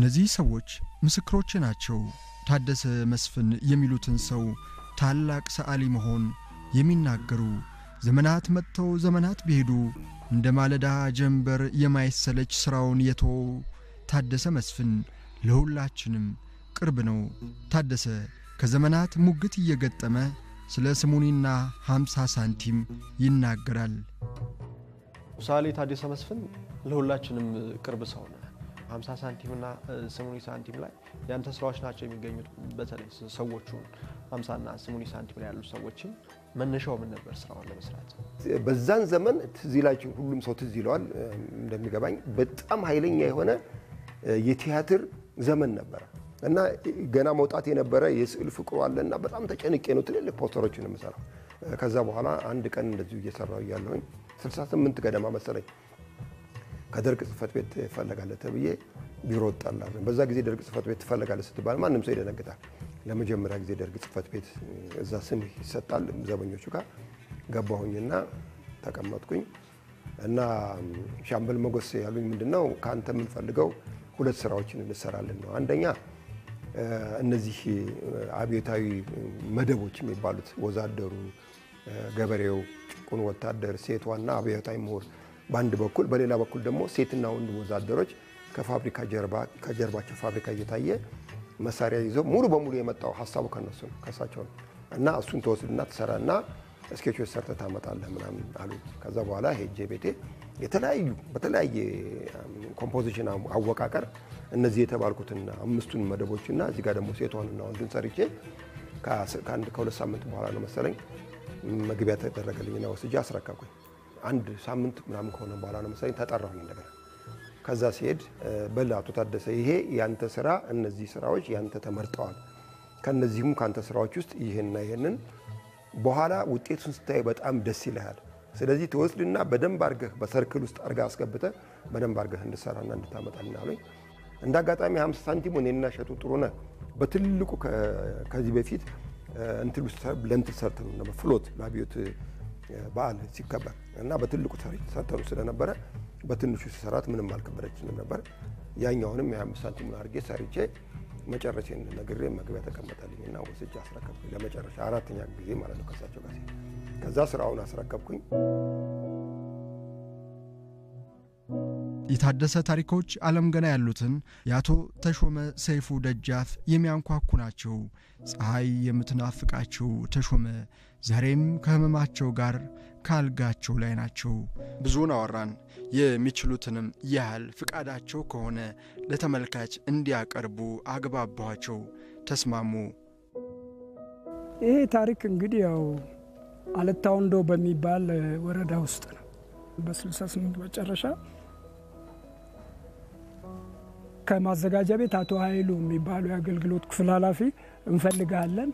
እነዚህ ሰዎች ምስክሮች ናቸው። ታደሰ መስፍን የሚሉትን ሰው ታላቅ ሰዓሊ መሆን የሚናገሩ ዘመናት መጥተው ዘመናት ቢሄዱ እንደ ማለዳ ጀንበር የማይሰለች ስራውን የተወው ታደሰ መስፍን ለሁላችንም ቅርብ ነው። ታደሰ ከዘመናት ሙግት እየገጠመ ስለ ስሙኒና 50 ሳንቲም ይናገራል። ሳሊ ታደሰ መስፍን ለሁላችንም ቅርብ ሰው ነው። 50 ሳንቲምና ስሙኒ ሳንቲም ላይ ያንተ ስራዎች ናቸው የሚገኙት። በተለይ ሰዎቹ 50 እና ስሙኒ ሳንቲም ላይ ያሉ ሰዎችን መነሻው ምን ነበር ስራውን ለመስራት? በዛን ዘመን ትዝ ይላችሁ ሁሉም ሰው ትዝ ይለዋል እንደሚገባኝ በጣም ኃይለኛ የሆነ የቲያትር ዘመን ነበር እና ገና መውጣት የነበረ የስዕል ፍቅሩ አለና በጣም ተጨንቄ ነው ትልልቅ ፖስተሮችን የምሰራው። ከዛ በኋላ አንድ ቀን እንደዚሁ እየሰራው ያለሁኝ 68 ገደማ መሰለኝ ከደርግ ጽፈት ቤት ፈለጋለ ተብዬ ቢሮ ወጣላ። በዛ ጊዜ ደርግ ጽፈት ቤት ፈለጋለ ስትባል ማንንም ሰው ይደነግጣል። ለመጀመሪያ ጊዜ ደርግ ጽፈት ቤት እዛ ስም ይሰጣል። ዘበኞቹ ጋር ገባሁኝና ተቀመጥኩኝ እና ሻምበል መጎስ ያሉኝ ምንድነው ካንተ ምን ፈልገው ሁለት ስራዎችን እንሰራለን ነው። አንደኛ እነዚህ አብዮታዊ መደቦች የሚባሉት ወዛደሩ፣ ገበሬው፣ ጭቁን ወታደር፣ ሴቷና አብዮታዊ ምሁር በአንድ በኩል በሌላ በኩል ደግሞ ሴትና ወንድ ወዛደሮች ከፋብሪካ ከጀርባቸው ፋብሪካ እየታየ መሳሪያ ይዘው ሙሉ በሙሉ የመጣው ሐሳቡ ከነሱ ነው ከሳቸው ነው እና እሱን ተወስድና ተሰራና ስኬቾች ሰርተህ ታመጣለህ ምናምን አሉ። ከዛ በኋላ ሄጄ ቤቴ በተለያየ ኮምፖዚሽን አወቃቀር እነዚህ የተባልኩትን አምስቱን መደቦችና እዚህ ጋር ደግሞ ሴቷንና ወንዱን ሰርቼ ከሁለት ሳምንት በኋላ ነው መሰለኝ መግቢያ ተደረገልኝና ወስጄ አስረከብኩኝ። አንድ ሳምንት ምናምን ከሆነ በኋላ ነው መሰለኝ ተጠራሁኝ እንደገና። ከዛ ሲሄድ በላቱ ታደሰ ይሄ ያንተ ስራ እነዚህ ስራዎች ያንተ ተመርጠዋል። ከነዚህም ካንተ ስራዎች ውስጥ ይሄንን በኋላ ውጤቱን ስታይ በጣም ደስ ይልሃል። ስለዚህ ተወስድና በደንብ አርገህ በሰርክል ውስጥ አርጋ አስገብተ በደንብ አርገህ እንድሰራና እንድታመጣልና አለኝ። እንዳጋጣሚ 50 ሳንቲም እኔና ሸቱ ጥሩነህ በትልቁ ከዚህ በፊት እንትን ለእንትን ሰርተን ነበር ፍሎት ለአብዮት በዓል ሲከበር እና በትልቁ ሰርተን ስለነበረ በትንሹ ሰራት ምንም አልከበደችንም ነበር። ያኛውንም የ50 ሳንቲም አርጌ ሰርቼ መጨረሻን ነግሬ መግቢያ ተቀመጠልኝና ወስጄ አስረከብኩኝ። ለመጨረሻ አራተኛ ጊዜ ማለት ነው ከሳቸው ጋር ከዛ ስራውን አስረከብኩኝ። የታደሰ ታሪኮች ዓለም ገና ያሉትን ያቶ ተሾመ ሰይፉ ደጃፍ የሚያንኳኩ ናቸው። ፀሐይ የምትናፍቃቸው ተሾመ ዛሬም ከህመማቸው ጋር ካልጋቸው ላይ ናቸው። ብዙውን አወራን። የሚችሉትንም ያህል ፍቃዳቸው ከሆነ ለተመልካች እንዲያቀርቡ አግባባቸው። ተስማሙ። ይሄ ታሪክ እንግዲህ ያው አለታ ወንዶ በሚባል ወረዳ ውስጥ ነው። በ68 መጨረሻ ከማዘጋጃ ቤት አቶ ኃይሉ የሚባሉ የአገልግሎት ክፍል ኃላፊ እንፈልጋለን፣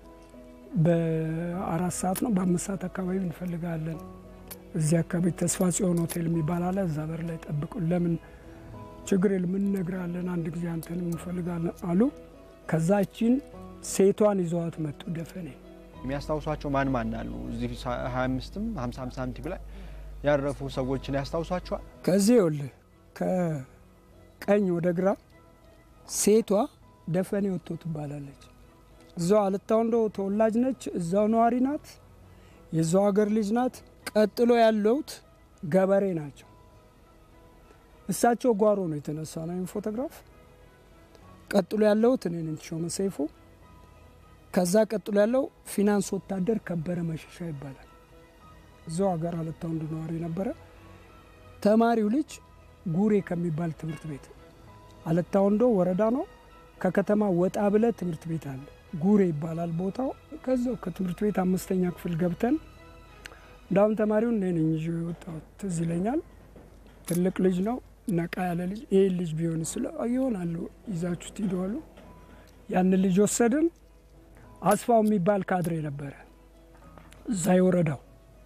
በ4 ሰዓት ነው በ5 ሰዓት አካባቢ እንፈልጋለን፣ እዚህ አካባቢ ተስፋ ጽዮን ሆቴል የሚባል አለ፣ እዛ በር ላይ ጠብቁ፣ ለምን ችግር የለም እንነግራለን፣ አንድ ጊዜ አንተንም እንፈልጋለን አሉ። ከዛችን ሴቷን ይዘዋት መጡ። ደፈኔ የሚያስታውሷቸው ማን አሉ? እዚህ 25ም 50 ሳንቲም ላይ ያረፉ ሰዎችን ያስታውሷቸዋል? ከዚህ ይኸውልህ ከቀኝ ወደ ግራ ሴቷ ደፈኔ ወጥቶ ትባላለች። እዛው አለታ ወንዶ ተወላጅ ነች፣ እዛው ነዋሪ ናት፣ የዛው ሀገር ልጅ ናት። ቀጥሎ ያለውት ገበሬ ናቸው። እሳቸው ጓሮ ነው የተነሳ ነው ፎቶግራፍ። ቀጥሎ ያለውት እኔ ነኝ ተሾመ ሰይፉ። ከዛ ቀጥሎ ያለው ፊናንስ ወታደር ከበረ መሸሻ ይባላል። እዛው ሀገር አለታ ወንዶ ነዋሪ ነበረ። ተማሪው ልጅ ጉሬ ከሚባል ትምህርት ቤት አለታ ወንዶ ወረዳ ነው። ከከተማ ወጣ ብለ ትምህርት ቤት አለ፣ ጉሬ ይባላል ቦታው። ከዛው ከትምህርት ቤት 5ኛ ክፍል ገብተን እንዳውም ተማሪው ነኝ እንጂ ወጣው ትዝ ይለኛል። ትልቅ ልጅ ነው፣ ነቃ ያለ ልጅ። ይሄ ልጅ ቢሆን ስለ ይሆናል ይዛችሁት ሄደዋል። ያን ልጅ ወሰድን። አስፋው የሚባል ካድሬ ነበረ እዛ ይወረዳው።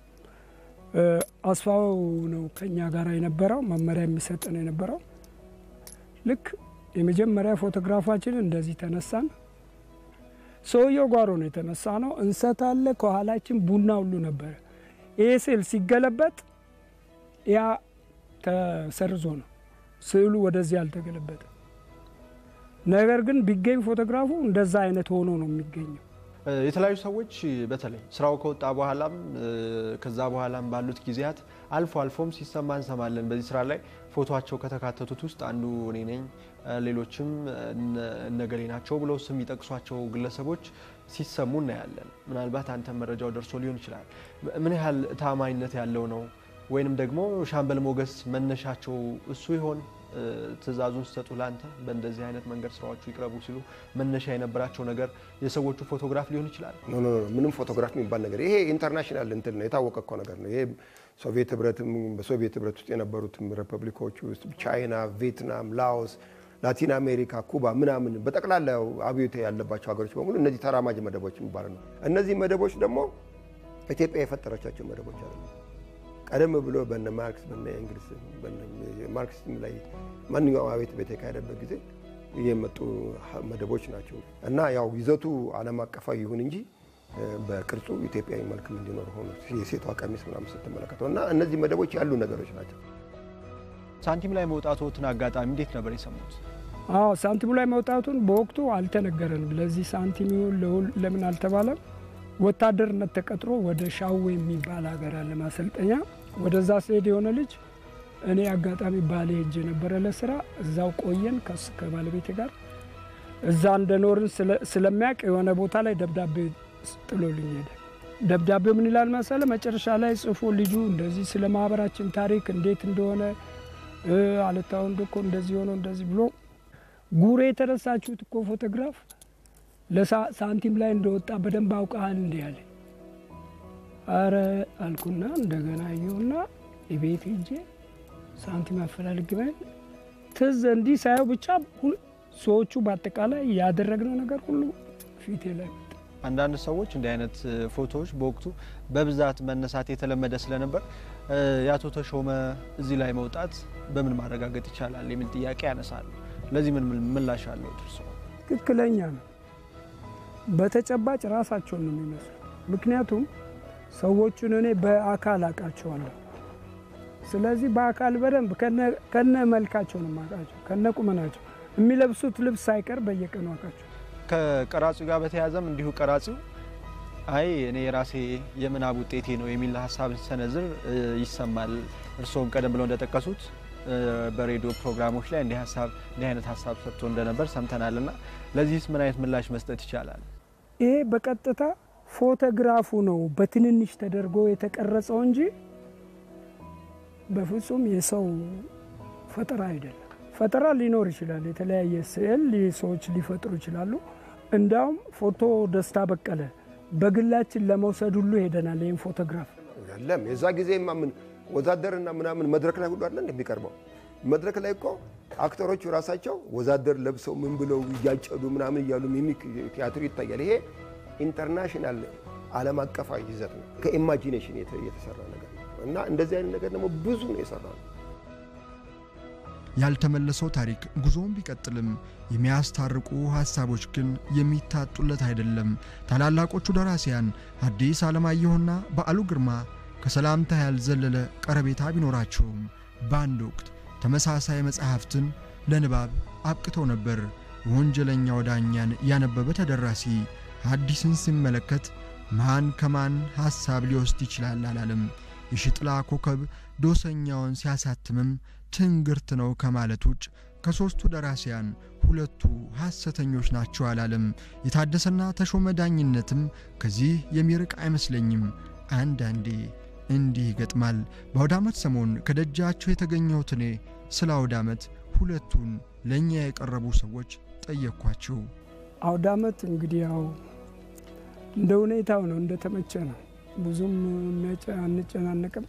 አስፋው ነው ከኛ ጋር የነበረው፣ መመሪያ የሚሰጠን የነበረው። ልክ የመጀመሪያ ፎቶግራፋችን እንደዚህ ተነሳን። ሰውየው ጓሮ ነው የተነሳ ነው። እንሰት አለ ከኋላችን፣ ቡና ሁሉ ነበር። ይሄ ስዕል ሲገለበጥ ያ ተሰርዞ ነው ስዕሉ ወደዚህ አልተገለበጠ። ነገር ግን ቢገኝ ፎቶግራፉ እንደዛ አይነት ሆኖ ነው የሚገኘው። የተለያዩ ሰዎች በተለይ ስራው ከወጣ በኋላም ከዛ በኋላም ባሉት ጊዜያት አልፎም ሲሰማ እንሰማለን። በዚህ ስራ ላይ ፎቶአቸው ከተካተቱት ውስጥ አንዱ እኔ ነኝ፣ ሌሎችም እነገሌ ናቸው ብለው ስም ይጠቅሷቸው ግለሰቦች ሲሰሙ እናያለን። ምናልባት አንተ መረጃው ደርሶ ሊሆን ይችላል። ምን ያህል ታማኝነት ያለው ነው? ወይንም ደግሞ ሻምበል ሞገስ መነሻቸው እሱ ይሆን? ትዕዛዙን ሲሰጡ ላንተ በእንደዚህ አይነት መንገድ ስራዎቹ ይቅረቡ ሲሉ መነሻ የነበራቸው ነገር የሰዎቹ ፎቶግራፍ ሊሆን ይችላል? ኖ ምንም ፎቶግራፍ የሚባል ነገር ይሄ ኢንተርናሽናል እንትን ነው፣ የታወቀ እኮ ነገር ነው። ይሄ ሶቪየት ህብረትም በሶቪየት ህብረት ውስጥ የነበሩትም ሪፐብሊኮች ውስጥ ቻይና፣ ቪየትናም፣ ላኦስ፣ ላቲን አሜሪካ፣ ኩባ ምናምን በጠቅላላ አብዮት ያለባቸው ሀገሮች በሙሉ እነዚህ ተራማጅ መደቦች የሚባሉ ነው። እነዚህ መደቦች ደግሞ ኢትዮጵያ የፈጠረቻቸው መደቦች አይደሉም። ቀደም ብሎ በነ ማርክስ በነ እንግሊዝ በነ ማርክሲዝም ላይ ማንኛውም አብዮት በተካሄደበት ጊዜ የመጡ መደቦች ናቸው እና ያው ይዘቱ ዓለም አቀፋዊ ይሁን እንጂ በቅርጹ ኢትዮጵያዊ መልክም እንዲኖር ሆኖ የሴቷ ቀሚስ ምናምን ስትመለከተው እና እነዚህ መደቦች ያሉ ነገሮች ናቸው። ሳንቲም ላይ መውጣቱን አጋጣሚ እንዴት ነበር የሰሙት? ሳንቲሙ ላይ መውጣቱን በወቅቱ አልተነገረንም። ለዚህ ሳንቲም ለምን አልተባለም? ወታደርነት ተቀጥሮ ወደ ሻዌ የሚባል ሀገር አለ ማሰልጠኛ፣ ወደዛ ሲሄድ የሆነ ልጅ እኔ አጋጣሚ ባሌ ሄጄ ነበረ ለስራ፣ እዛው ቆየን ከባለቤቴ ጋር። እዛ እንደኖርን ስለሚያውቅ የሆነ ቦታ ላይ ደብዳቤ ጥሎልኝ ሄደ። ደብዳቤው ምን ይላል መሰለ? መጨረሻ ላይ ጽፎ ልጁ እንደዚህ ስለ ማህበራችን ታሪክ እንዴት እንደሆነ አለታው እንደኮ እንደዚህ ሆኖ እንደዚህ ብሎ ጉሬ የተነሳችሁት እኮ ፎቶግራፍ ለሳንቲም ላይ እንደወጣ በደንብ አውቃል እንዴ ያለ። አረ አልኩና እንደገና ይሁንና እቤት ሄጄ ሳንቲም አፈላልግ ማለት ትዝ እንዲህ ሳይው ብቻ ሰዎቹ በአጠቃላይ ያደረግነው ነገር ሁሉ ፊቴ ላይ። አንዳንድ ሰዎች እንዲህ አይነት ፎቶዎች በወቅቱ በብዛት መነሳት የተለመደ ስለነበር ያቶ ተሾመ እዚህ ላይ መውጣት በምን ማረጋገጥ ይቻላል የሚል ጥያቄ ያነሳሉ። ለዚህ ምን ምላሽ አለው እርሶ? ትክክለኛ ነው። በተጨባጭ ራሳቸውን ነው የሚመስሉት። ምክንያቱም ሰዎቹን እኔ በአካል አውቃቸዋለሁ። ስለዚህ በአካል በደንብ ከነ መልካቸው ነው የማውቃቸው፣ ከነ ቁመናቸው፣ የሚለብሱት ልብስ ሳይቀር በየቀኑ አውቃቸው። ከቀራጺው ጋር በተያያዘም እንዲሁ ቀራጺው አይ እኔ የራሴ የምናብ ውጤቴ ነው የሚል ሀሳብ ሰነዝር ይሰማል። እርስዎም ቀደም ብለው እንደጠቀሱት በሬዲዮ ፕሮግራሞች ላይ እንዲህ አይነት ሀሳብ ሰጥቶ እንደነበር ሰምተናልና ለዚህስ ምን አይነት ምላሽ መስጠት ይቻላል? ይሄ በቀጥታ ፎቶግራፉ ነው በትንንሽ ተደርጎ የተቀረጸው እንጂ በፍጹም የሰው ፈጠራ አይደለም። ፈጠራ ሊኖር ይችላል፣ የተለያየ ስዕል ሰዎች ሊፈጥሩ ይችላሉ። እንዳውም ፎቶ ደስታ በቀለ በግላችን ለመውሰድ ሁሉ ሄደናል። ይሄን ፎቶግራፍ ያለም የዛ ጊዜማ ምን ወዛደርና ምናምን መድረክ ላይ ሁሉ አይደል እንደሚቀርበው። መድረክ ላይ እኮ አክተሮቹ ራሳቸው ወዛደር ለብሰው ምን ብለው እያጨዱ ምናምን እያሉ ሚሚክ ቲያትር ይታያል። ይሄ ኢንተርናሽናል ዓለም አቀፋዊ ይዘት ነው፣ ከኢማጂኔሽን የተሰራ ነገር ነው እና እንደዚህ አይነት ነገር ደግሞ ብዙ ነው የሰራው። ያልተመለሰው ታሪክ ጉዞውን ቢቀጥልም የሚያስታርቁ ሐሳቦች ግን የሚታጡለት አይደለም። ታላላቆቹ ደራሲያን ሐዲስ ዓለማየሁና በዓሉ ግርማ ከሰላምታ ያልዘለለ ቀረቤታ ቢኖራቸውም በአንድ ወቅት ተመሳሳይ መጽሐፍትን ለንባብ አብቅተው ነበር። ወንጀለኛው ዳኛን ያነበበ ተደራሲ ሐዲስን ሲመለከት ማን ከማን ሐሳብ ሊወስድ ይችላል አላለም። የሽጥላ ኮከብ ዶሰኛውን ሲያሳትምም ትንግርት ነው ከማለት ውጭ ከሶስቱ ደራሲያን ሁለቱ ሐሰተኞች ናቸው አላለም። የታደሰና ተሾመ ዳኝነትም ከዚህ የሚርቅ አይመስለኝም። አንዳንዴ እንዲህ ይገጥማል። በአውደ ዓመት ሰሞን ከደጃቸው የተገኘሁት እኔ ስለ አውደ ዓመት ሁለቱን ለእኛ የቀረቡ ሰዎች ጠየቅኳቸው። አውደ ዓመት እንግዲህ ያው እንደ ሁኔታው ነው፣ እንደተመቸ ነው። ብዙም አንጨናነቅም።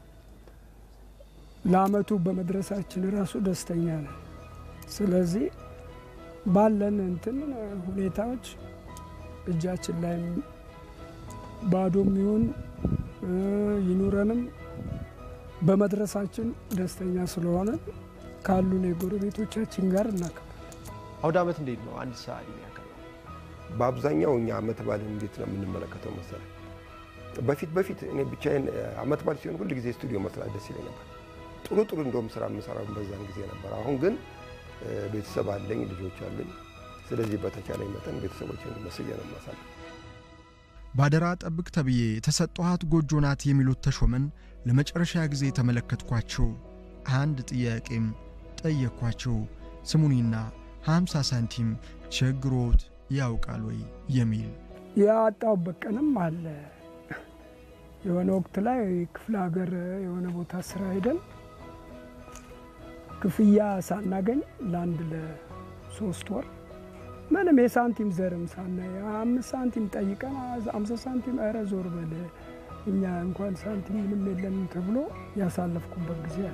ለዓመቱ በመድረሳችን ራሱ ደስተኛ ነን። ስለዚህ ባለን እንትን ሁኔታዎች እጃችን ላይ ባዶም ይሁን ይኑረንም በመድረሳችን ደስተኛ ስለሆነ ካሉን የጎረቤቶቻችን ጋር እናከብራለን። አውደ ዓመት እንዴት ነው አንድ ሰዓት የሚያከብረው? በአብዛኛው እኛ ዓመት በዓልን እንዴት ነው የምንመለከተው መሰለህ? በፊት እኔ ብቻዬን ዓመት በዓል ሲሆን ሁሉ ጊዜ ስቱዲዮ መስራት ደስ ይለኝ ነበር። ጥሩ እንደውም ስራ የምሰራው በዛን ጊዜ ነበር። አሁን ግን ቤተሰብ አለኝ፣ ልጆች አሉኝ። ስለዚህ በተቻለ መጠን ቤተሰቦችን መስዬ ነው ማሳለፍ። ባደራ ጠብቅ ተብዬ የተሰጠኋት ጎጆ ናት የሚሉት ተሾመን ለመጨረሻ ጊዜ ተመለከትኳቸው። አንድ ጥያቄም ጠየቅኳቸው። ስሙኒና 50 ሳንቲም ቸግሮት ያውቃል ወይ የሚል። ያጣሁበት ቀንም አለ። የሆነ ወቅት ላይ ክፍለ ሀገር የሆነ ቦታ ስራ ሄደን ክፍያ ሳናገኝ ለአንድ ለ3 ወር ምንም የሳንቲም ዘርም ሳናይ 5 ሳንቲም ጠይቀን 50 ሳንቲም ኧረ ዞር በል እኛ እንኳን ሳንቲም ምንም የለንም ተብሎ ያሳለፍኩበት ጊዜ አለ።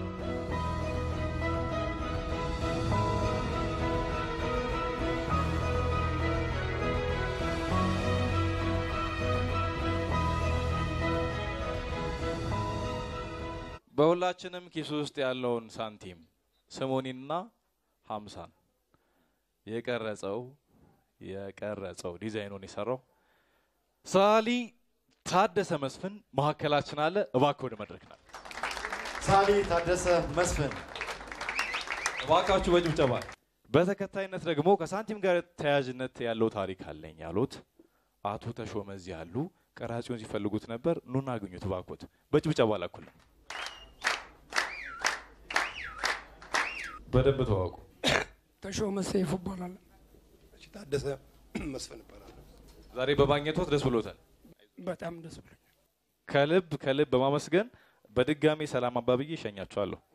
በሁላችንም ኪስ ውስጥ ያለውን ሳንቲም ስሙኒና 50 የቀረጸው ዲዛይኑን የሰራው ሳሊ ታደሰ መስፍን መሐከላችን አለ። እባክህ ወደ መድረክ ና። ሳሊ ታደሰ መስፍን እባካችሁ በጭብጨባ። በተከታይነት ደግሞ ከሳንቲም ጋር ተያያዥነት ያለው ታሪክ አለኝ ያሉት አቶ ተሾመ እዚህ ያሉ ቀራጺውን ሲፈልጉት ነበር። ኑና አግኙት እባክዎት። በጭብጨባ ላኩልን። በደንብ ተዋወቁ። ተሾመ ሰይፉ ይባላል። እሺ ታደሰ መስፍን ይባላል። ዛሬ በማግኘቶት ደስ ብሎታል? በጣም ደስ ብሎኛል። ከልብ በማመስገን በድጋሚ ሰላም አባብዬ ሸኛችኋለሁ።